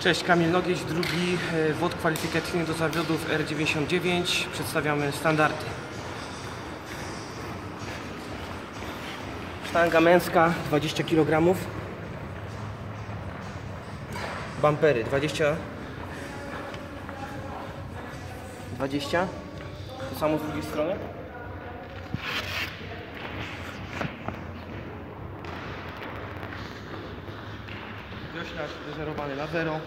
Cześć, Kamil Nogieć, drugi WOD kwalifikacyjny do zawodów R99. Przedstawiamy standardy. Sztanga męska 20 kg. Bumpery 20. To samo z drugiej strony. Wioślarz wyżerowany na 0.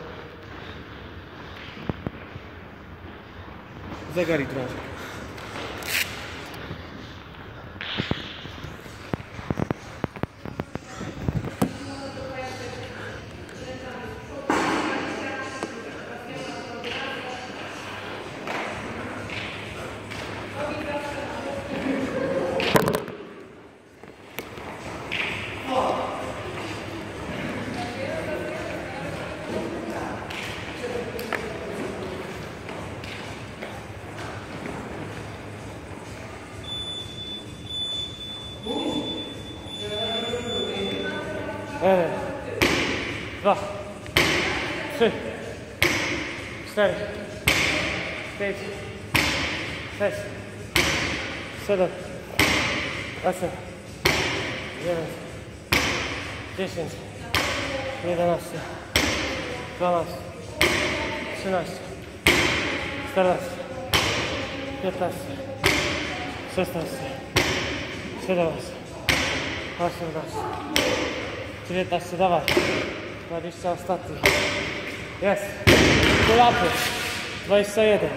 Zegar i drążek. Jeden, 2, 3, 4, 5, 6, 7, 8, 9, 10, 11, 12, 13, 14, 15, 16, 17, 18, 19, dawaj. 20 ostatni. Jest. Pull-upy. 21.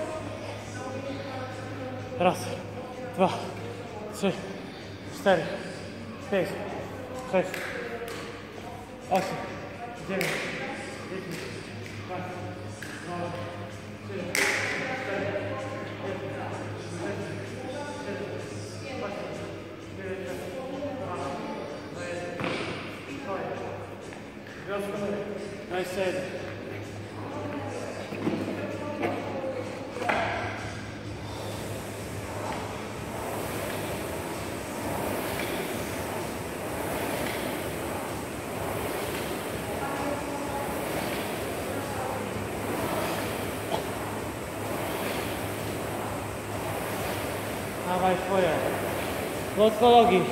Raz, 2, 3, 4, 5, 6, 8, 9, 10, 12, 13, 21. Dawaj twoje. Mocno nogi.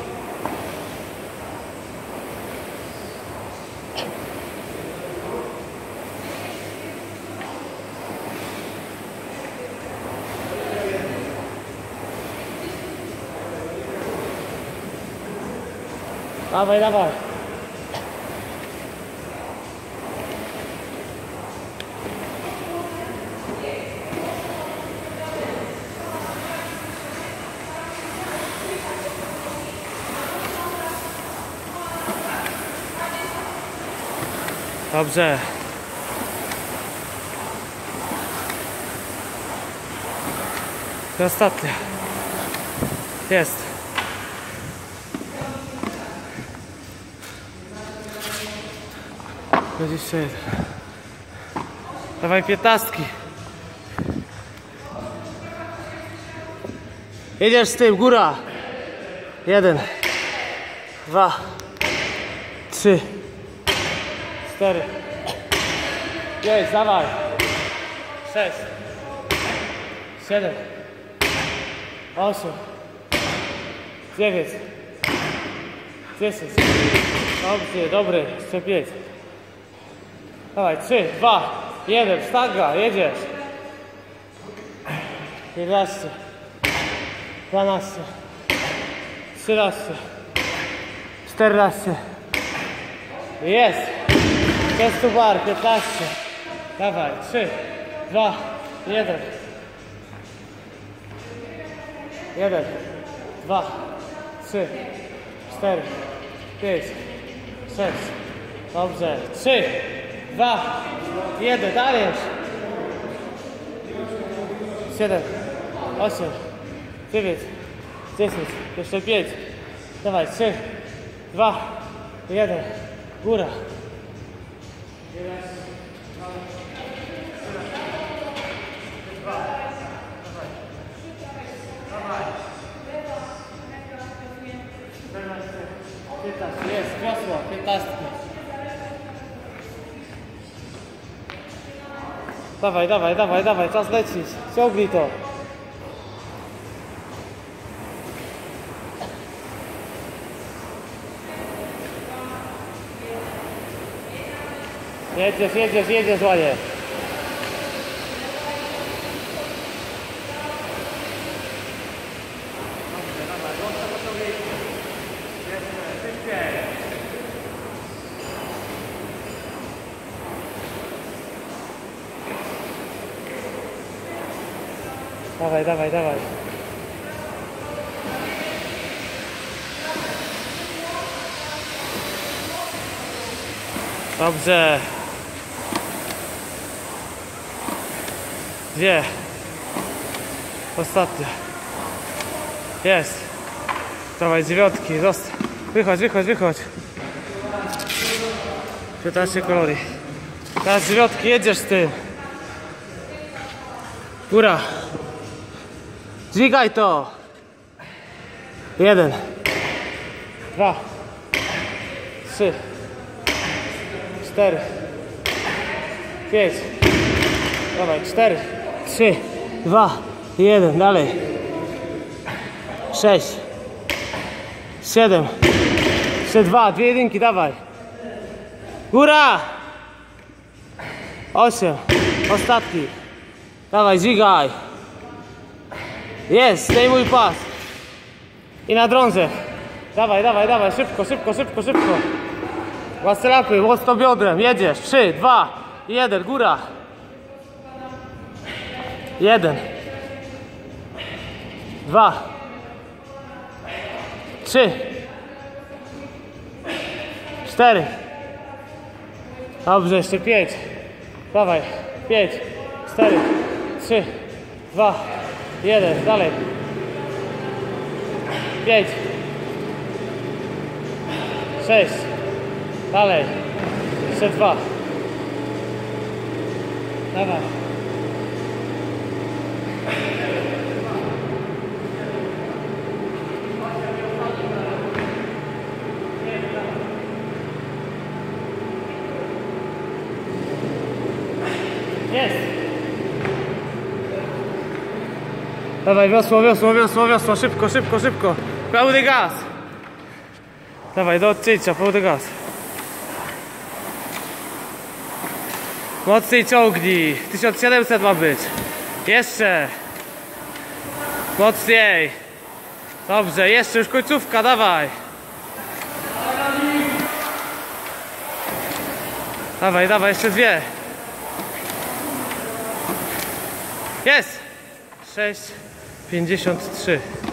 Dawaj, dawaj. Dobrze. I ostatnia. Jest. Jeszcze jeden. Dawaj 15. Jedziesz z tym, góra. 1, 2, 3, 4, 5, dawaj. 6, 7, 8, 9, 10. Dobrze, dobry, jeszcze 5. Dawaj, 3, 2, 1, sztanga, jedziesz. 11, 12, 13, 14. Jest. Chest to bar, 15. Dawaj, 3, 2, 1. 1, 2, 3, 4, 5, 6. Dobrze, 3, 2, 1, dajesz. 7, 8, 9, 10, jeszcze 5. Dawaj, 3, 2, 1, góra. 11, 2, dawaj. 14, 15, jest, wiosło, 15. Dawaj, dawaj, dawaj, dawaj, czas lecieć. Ciągnij to. Jedziesz, jedziesz, jedziesz, ładnie. Dawaj, dawaj, dawaj. Dobrze. Dwie. Ostatnia. Jest. Dawaj, dziewiątki. Zostaw. Wychodź, wychodź, wychodź. 15 kalorii. Teraz dziewiątki, jedziesz z tym. Góra. Dźwigaj to. 1, 2, 3, 4, 5. Dawaj, 4, 3, 2, 1. Dalej. 6, 7, jeszcze 2, 2 jedynki, dawaj. Góra. 8. Ostatni. Dawaj, dźwigaj. Jest, zdejmuj pas. I na drążę. Dawaj, dawaj, dawaj, szybko, szybko, szybko, szybko. Łasce lapy, mocno biodrem, jedziesz. 3, 2, 1, góra. 1, 2, 3, 4. Dobrze, jeszcze 5. Dawaj, 5, 4, 3, 2, 1, dalej. 5, 6, dalej. Jeszcze 2. Dawaj. Jest. Dawaj, wiosło, wiosło, wiosło, wiosło, szybko, szybko, szybko. Pełny gaz. Dawaj, do odcięcia, pełny gaz. Mocniej ciągnij. 1700 ma być. Jeszcze. Mocniej. Dobrze, jeszcze już końcówka, dawaj. Dawaj, dawaj, jeszcze 2. Jest. 6,53.